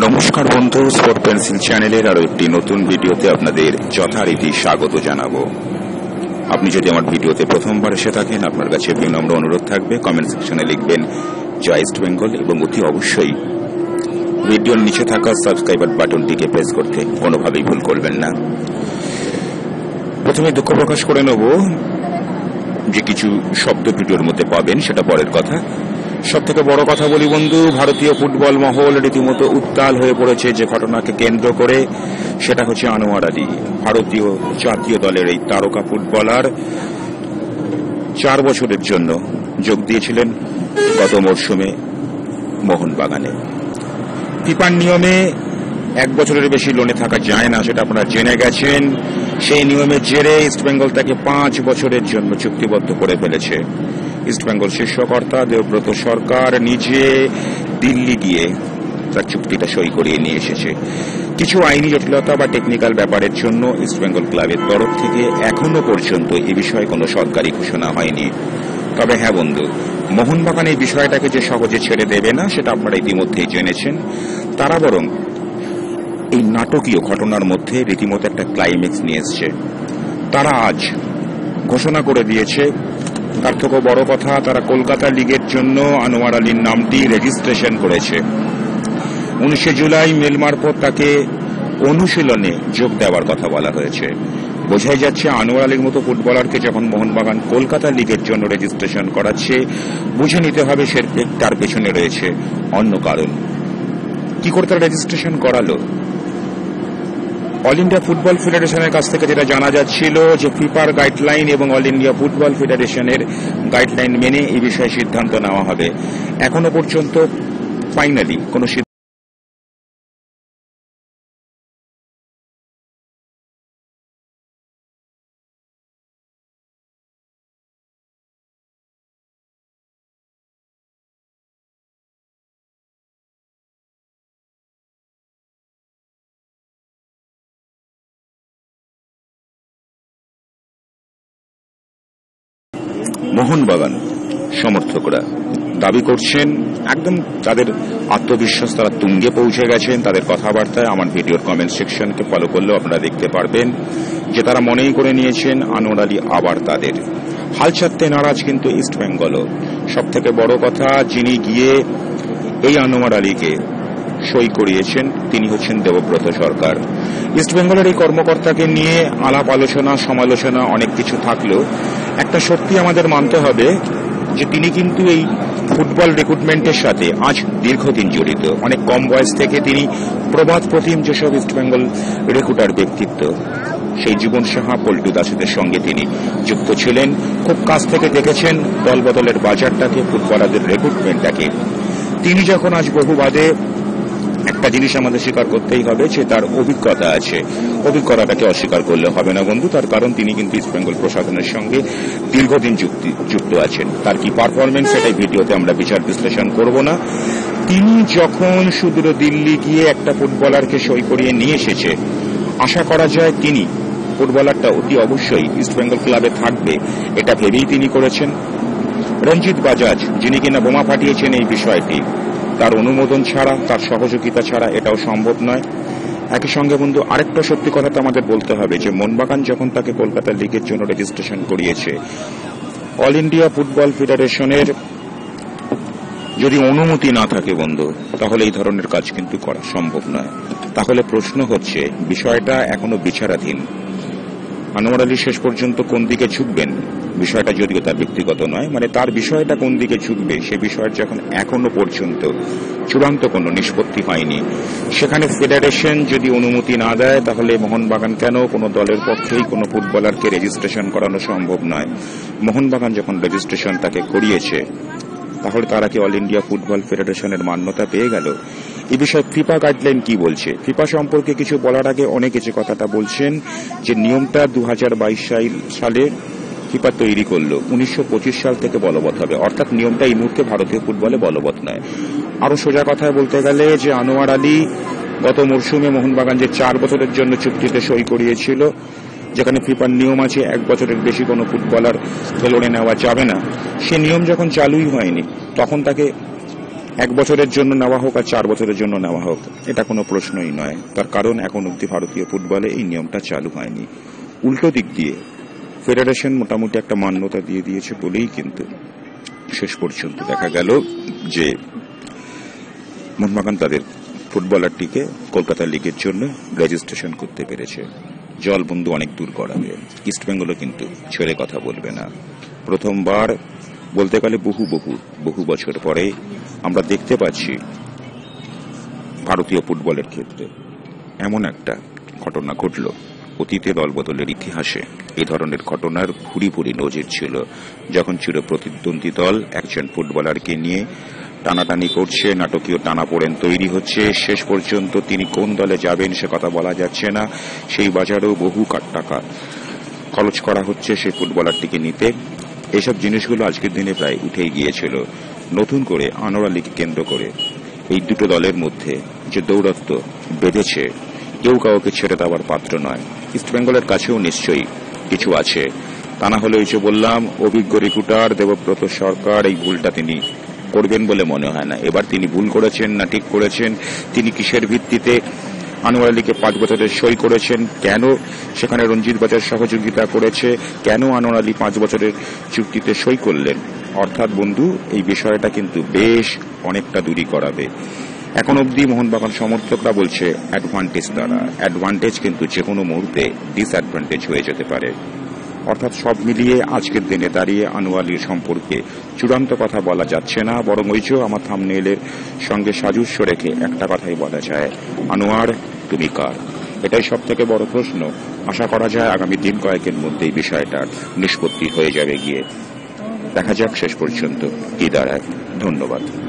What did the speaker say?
নমস্কার বন্ধু, sport pencil চ্যানেলের আরো একটি নতুন ভিডিওতে আপনাদের যথারীতি স্বাগত জানাবো। আপনি যদি আমার ভিডিওতে প্রথমবার এসে থাকেন, আপনার কাছে বিনম্র অনুরোধ থাকবে কমেন্ট সেকশনে লিখবেন জয় ইস্ট বেঙ্গল এবং অতি অবশ্যই ভিডিওর নিচে থাকা সাবস্ক্রাইবার বাটনটিকে প্রেস করতে কোনোভাবেই ভুল করবেন না। প্রথমে দুঃখ প্রকাশ করে নেব যে কিছু শব্দ ভিডিওর মধ্যে পাবেন, সেটা পরের কথা। সব থেকে বড় কথা বলি বন্ধু, ভারতীয় ফুটবল মহল রীতিমতো উত্তাল হয়ে পড়েছে যে ঘটনাকে কেন্দ্র করে, সেটা হচ্ছে আনোয়ার আলী। ভারতীয় জাতীয় দলের এই তারকা ফুটবলার 4 বছরের জন্য যোগ দিয়েছিলেন গত মরশুমে মোহনবাগানে। ফিফার নিয়মে 1 বছরের বেশি লোনে থাকা যায় না, সেটা আপনারা জেনে গেছেন। সেই নিয়মের জেরে ইস্টবেঙ্গল তাকে 5 বছরের জন্য চুক্তিবদ্ধ করে ফেলেছে। ইস্টবেঙ্গল শীর্ষকর্তা দেবব্রত সরকার নিজে দিল্লি গিয়ে তার চুক্তিটা সই করিয়ে নিয়ে এসেছে। কিছু আইনি জটিলতা বা টেকনিক্যাল ব্যাপারের জন্য ইস্টবেঙ্গল ক্লাবের তরফ থেকে এখনো পর্যন্ত এ বিষয়ে কোনো সরকারি ঘোষণা হয়নি। তবে হ্যাঁ বন্ধু, মোহনবাগান এই বিষয়টাকে যে সহজে ছেড়ে দেবে না সেটা আপনারা ইতিমধ্যেই জেনেছেন। তারা বরং এই নাটকীয় ঘটনার মধ্যে রীতিমতো একটা ক্লাইম্যাক্স নিয়ে এসছে। তারা আজ ঘোষণা করে দিয়েছে, তার থেকেও বড় কথা, তারা কলকাতা লিগের জন্য আনোয়ার আলীর নামটি রেজিস্ট্রেশন করেছে। 19 জুলাই মেল মারফত তাকে অনুশীলনে যোগ দেওয়ার কথা বলা হয়েছে। বোঝাই যাচ্ছে আনোয়ার আলীর মতো ফুটবলারকে যখন মোহনবাগান কলকাতা লিগের জন্য রেজিস্ট্রেশন করাচ্ছে, বুঝে নিতে হবে তার পেছনে রয়েছে অন্য কারণ। কি করে তারা রেজিস্ট্রেশন করালো? অল ইন্ডিয়া ফুটবল ফেডারেশনের কাছ থেকে যেটা জানা যাচ্ছিল যে ফিফার গাইডলাইন এবং অল ইন্ডিয়া ফুটবল ফেডারেশনের গাইডলাইন মেনে এই বিষয়ে সিদ্ধান্ত নেওয়া হবে। এখনো পর্যন্ত ফাইনালি কোনো মোহনবাগান সমর্থকরা দাবি করছেন, একদম তাদের আত্মবিশ্বাস তারা তুঙ্গে পৌঁছে গেছেন তাদের কথাবার্তায়। আমার ভিডিওর কমেন্ট সেকশনকে ফলো করলেও আপনারা দেখতে পারবেন যে তারা মনেই করে নিয়েছেন আনোয়ার আলী আবার তাদের। হাল ছাড়তে নারাজ কিন্তু ইস্টবেঙ্গলও। সব থেকে বড় কথা, যিনি গিয়ে এই আনোয়ার আলীকে সই করিয়েছেন তিনি হচ্ছেন দেবব্রত সরকার। ইস্টবেঙ্গলের এই কর্মকর্তাকে নিয়ে আলাপ আলোচনা সমালোচনা অনেক কিছু থাকলেও একটা সত্যি আমাদের মানতে হবে যে তিনি কিন্তু এই ফুটবল রিক্রুটমেন্টের সাথে আজ দীর্ঘদিন জড়িত। অনেক কম বয়স থেকে তিনি প্রবাদ প্রতিম যেসব ইস্টবেঙ্গল রিক্রুটার ব্যক্তিত্ব, সেই জীবন সাহা, পল্টু দাসের সঙ্গে তিনি যুক্ত ছিলেন। খুব কাছ থেকে দেখেছেন দল বদলের বাজারটাকে, ফুটবলারদের রিক্রুটমেন্টটাকে। তিনি যখন আজ বহু বাদে, একটা জিনিস আমাদের স্বীকার করতেই হবে যে তার অভিজ্ঞতা আছে। অভিজ্ঞতাটাকে অস্বীকার করলে হবে না বন্ধু, তার কারণ তিনি কিন্তু ইস্টবেঙ্গল প্রশাসনের সঙ্গে দীর্ঘদিন যুক্ত আছেন। তার কি পারফরমেন্স সেটাই ভিডিওতে আমরা বিচার বিশ্লেষণ করব না। তিনি যখন সুদূর দিল্লি গিয়ে একটা ফুটবলারকে সই করিয়ে নিয়ে এসেছে, আশা করা যায় তিনি ফুটবলারটা অতি অবশ্যই ইস্টবেঙ্গল ক্লাবে থাকবে, এটা ভেবেই তিনি করেছেন। রঞ্জিত বাজাজ, যিনি কিনা বোমা ফাটিয়েছেন এই বিষয়টি, তার অনুমোদন ছাড়া, তার সহযোগিতা ছাড়া এটাও সম্ভব নয়। একই সঙ্গে বন্ধু আরেকটা সত্যি কথা তো আমাদের বলতে হবে যে মোহনবাগান যখন তাকে কলকাতা লিগের জন্য রেজিস্ট্রেশন করিয়েছে, অল ইন্ডিয়া ফুটবল ফেডারেশনের যদি অনুমতি না থাকে বন্ধু, তাহলে এই ধরনের কাজ কিন্তু করা সম্ভব নয়। তাহলে প্রশ্ন হচ্ছে, বিষয়টা এখনো বিচারাধীন। আনোয়ার আলী শেষ পর্যন্ত কোন দিকে ঝুঁকবেন, বিষয়টা যদিও তার ব্যক্তিগত নয়, মানে তার বিষয়টা কোন দিকে ঝুঁকবে সে বিষয়ের যখন এখনো পর্যন্ত চূড়ান্ত কোনো নিষ্পত্তি হয়নি, সেখানে ফেডারেশন যদি অনুমতি না দেয় তাহলে মোহনবাগান কেন কোনো দলের পক্ষেই কোনো ফুটবলারকে রেজিস্ট্রেশন করানো সম্ভব নয়। মোহনবাগান যখন রেজিস্ট্রেশন তাকে করিয়েছে, তাহলে তারা কি অল ইন্ডিয়া ফুটবল ফেডারেশনের মান্যতা পেয়ে গেল? এই বিষয়ে ফিফা গাইডলাইন কি বলছে? ফিফা সম্পর্কে কিছু বলার আগে অনেক কিছু কথাটা বলছেন যে নিয়মটা 2022 সালে ফিফা তৈরি করলো, 1925 সাল থেকে বলবৎ হবে। অর্থাৎ নিয়মটা এই মুহূর্তে ভারতীয় ফুটবলে বলবৎ নয়। আরো সোজা কথায় বলতে গেলে যে আনোয়ার আলী গত মরশুমে মোহনবাগান যে 4 বছরের জন্য চুক্তিতে সই করিয়েছিল, যেখানে ফিফার নিয়ম আছে 1 বছরের বেশি কোনো ফুটবলার লোনে নেওয়া যাবে না, সে নিয়ম যখন চালুই হয়নি তখন তাকে 1 বছরের জন্য নেওয়া হোক আর 4 বছরের জন্য নেওয়া হোক, এটা কোনো প্রশ্নই নয়। তার কারণ এখন অব্দি ভারতীয় ফুটবলে এই নিয়মটা চালু হয়নি। উল্টো দিক দিয়ে ফেডারেশন মোটামুটি একটা মান্যতা দিয়ে দিয়েছে বলেই কিন্তু শেষ পর্যন্ত দেখা গেল যে মোহনবাগান তাদের ফুটবলারটিকে কলকাতা লিগের জন্য রেজিস্ট্রেশন করতে পেরেছে। জলবন্ধু অনেক দূর করাবে, ইস্টবেঙ্গলও কিন্তু ছেড়ে কথা বলবে না। প্রথমবার বলতে গেলে বহু বছর পরে আমরা দেখতে পাচ্ছি ভারতীয় ফুটবলের ক্ষেত্রে এমন একটা ঘটনা ঘটল। অতীতে দলবদলের ইতিহাসে এই ধরনের ঘটনার ভুরি নজির ছিল, যখন চির প্রতিদ্বন্দ্বী দল একজন ফুটবলারকে নিয়ে টানাটানি করছে, নাটকীয় টানাপোড়েন তৈরি হচ্ছে, শেষ পর্যন্ত তিনি কোন দলে যাবেন সে কথা বলা যাচ্ছে না। সেই বাজারেও বহু টাকা খরচ করা হচ্ছে সেই ফুটবলারটিকে নিতে। এসব জিনিসগুলো আজকের দিনে প্রায় উঠেই গিয়েছিল। নতুন করে আনোয়ার আলীকে কেন্দ্র করে এই দুটো দলের মধ্যে যে দৌরত্ব বেঁধেছে, কেউ কাউকে ছেড়ে দেওয়ার পাত্র নয়। ইস্টবেঙ্গলের কাছেও নিশ্চয়ই কিছু আছে, তা না হলে ওই যে বললাম অভিজ্ঞ রিক্রুটার দেবব্রত সরকার এই ভুলটা তিনি করবেন বলে মনে হয় না। এবার তিনি ভুল করেছেন না ঠিক করেছেন, তিনি কিসের ভিত্তিতে আনোয়ার আলীকে 5 বছরের সই করেছেন, কেন সেখানে রঞ্জিত বাজার সহযোগিতা করেছে, কেন আনোয়ার আলী 5 বছরের চুক্তিতে সই করলেন, অর্থাৎ বন্ধু এই বিষয়টা কিন্তু বেশ অনেকটা দূরই করাবে। এখন অবধি মোহনবাগান সমর্থকরা বলছে অ্যাডভান্টেজ দ্বারা, অ্যাডভান্টেজ কিন্তু যে কোনো মুহূর্তে ডিসঅ্যাডভান্টেজ হয়ে যেতে পারে। অর্থাৎ সব মিলিয়ে আজকের দিনে দাঁড়িয়ে আনোয়ার আলীর সম্পর্কে চূড়ান্ত কথা বলা যাচ্ছে না, বরং ওই যে আমার থাম্বনেইলের সঙ্গে সাজুস্য রেখে একটা কথাই বলা যায়, আনোয়ার তুমি কার? এটাই সব থেকে বড় প্রশ্ন। আশা করা যায় আগামী দিন কয়েকের মধ্যেই বিষয়টার নিষ্পত্তি হয়ে যাবে গিয়ে। দেখা যাক শেষ পর্যন্ত কি দাঁড়ায়। ধন্যবাদ।